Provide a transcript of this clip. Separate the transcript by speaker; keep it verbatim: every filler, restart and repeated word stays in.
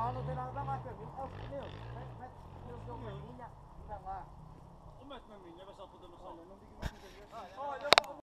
Speaker 1: Não, não tem nada mais para mim. É o meu. Mete o meu na minha e vai lá.
Speaker 2: Ou mete na minha, vai só para dar uma
Speaker 1: Olha,
Speaker 2: salva.
Speaker 1: não digo mais muitas vezes.
Speaker 3: Olha,